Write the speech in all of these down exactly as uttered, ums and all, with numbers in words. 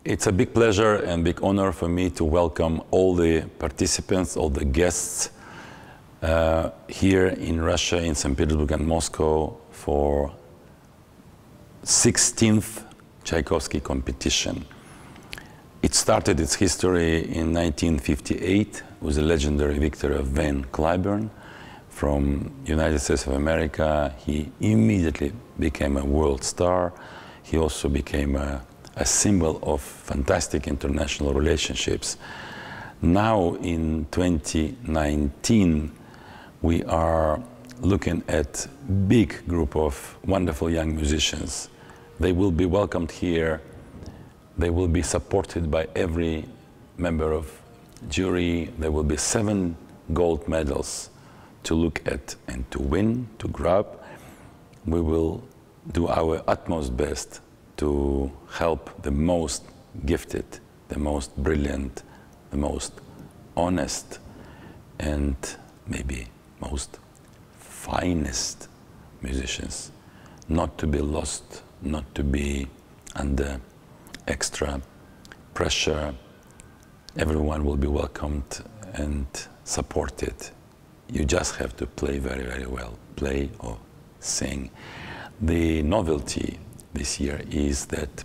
It's a big pleasure and big honor for me to welcome all the participants, all the guests uh, here in Russia, in Saint Petersburg and Moscow for sixteenth Tchaikovsky competition. It started its history in nineteen fifty-eight with the legendary victory of Van Cliburn from United States of America. He immediately became a world star. He also became a, a symbol of fantastic international relationships. Now in twenty nineteen, we are looking at a big group of wonderful young musicians. They will be welcomed here. They will be supported by every member of jury. There will be seven gold medals to look at and to win, to grab. We will do our utmost best to help the most gifted, the most brilliant, the most honest, and maybe most finest musicians not to be lost, not to be under extra pressure. Everyone will be welcomed and supported. You just have to play very, very well, play or sing. The novelty this year is that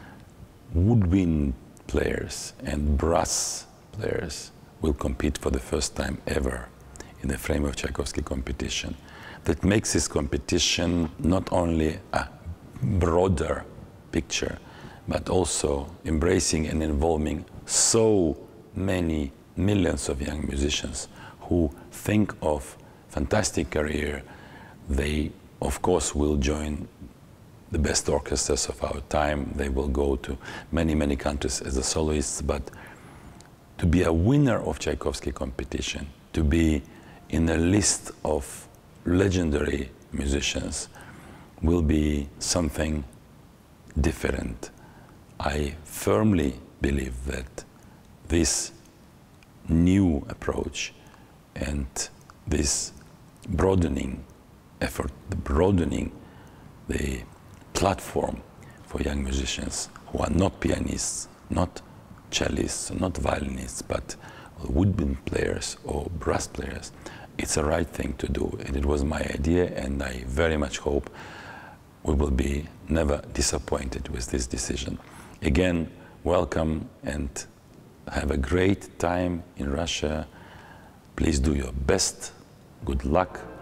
woodwind players and brass players will compete for the first time ever in the frame of Tchaikovsky competition. That makes this competition not only a broader picture, but also embracing and involving so many millions of young musicians who think of fantastic career. They, of course, will join the best orchestras of our time. They will go to many, many countries as a soloists, but to be a winner of Tchaikovsky competition, to be in a list of legendary musicians will be something different. I firmly believe that this new approach and this broadening effort, the broadening the platform for young musicians who are not pianists, not cellists, not violinists, but woodwind players or brass players, it's the right thing to do. And it was my idea, and I very much hope we will be never disappointed with this decision. Again, welcome and have a great time in Russia. Please do your best. Good luck.